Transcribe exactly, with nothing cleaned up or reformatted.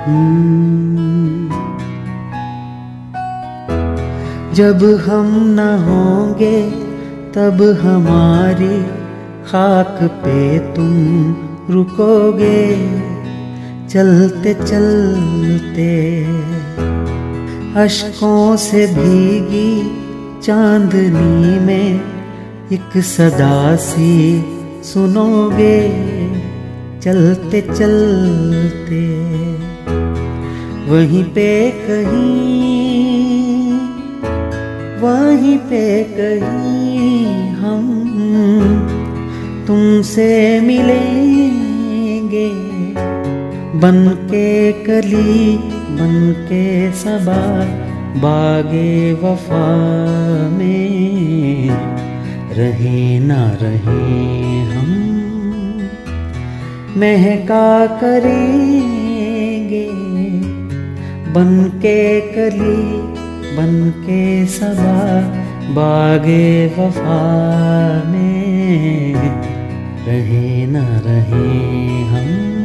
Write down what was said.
जब हम न होंगे तब हमारी खाक पे तुम रुकोगे, चलते चलते अश्कों से भीगी चांदनी में एक सदा सी सुनोगे, चलते चलते वहीं पे कहीं, वहीं पे कहीं हम तुमसे मिलेंगे, बन के कली बन के सबा बागे वफा में रहे ना रहे हम, महका करेंगे बन के कली बन के सबा बागे वफा में रहे ना रहे हम।